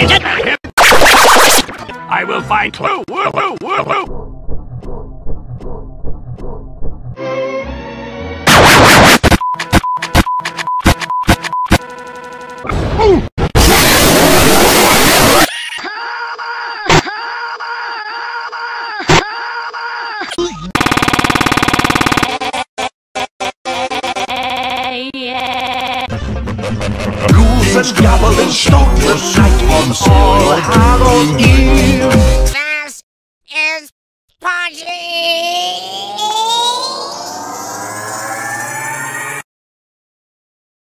I will find clue. Blues and gabble and stout the sight on all Harold's ear. This is Podgy!